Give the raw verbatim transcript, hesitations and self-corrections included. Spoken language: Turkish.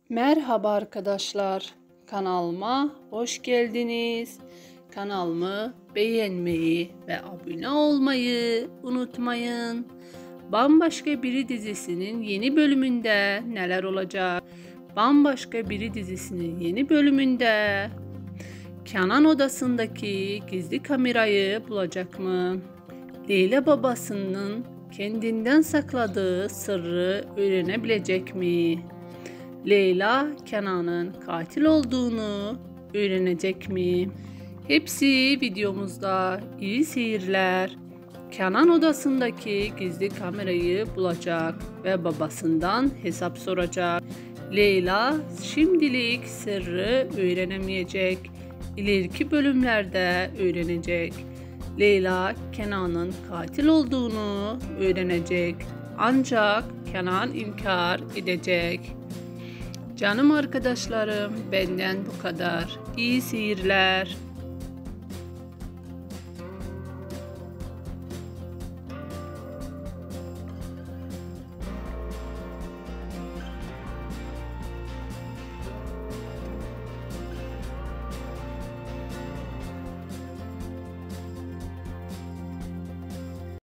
Merhaba arkadaşlar, kanalıma hoş geldiniz. Kanalımı beğenmeyi ve abone olmayı unutmayın. Bambaşka Biri dizisinin yeni bölümünde neler olacak? Bambaşka Biri dizisinin yeni bölümünde Kenan odasındaki gizli kamerayı bulacak mı? Leyla babasının kendinden sakladığı sırrı öğrenebilecek mi? Leyla, Kenan'ın katil olduğunu öğrenecek mi? Hepsi videomuzda. İyi seyirler. Kenan odasındaki gizli kamerayı bulacak ve babasından hesap soracak. Leyla şimdilik sırrı öğrenemeyecek. İleriki bölümlerde öğrenecek. Leyla, Kenan'ın katil olduğunu öğrenecek. Ancak Kenan inkar edecek. Canım arkadaşlarım, benden bu kadar. İyi seyirler.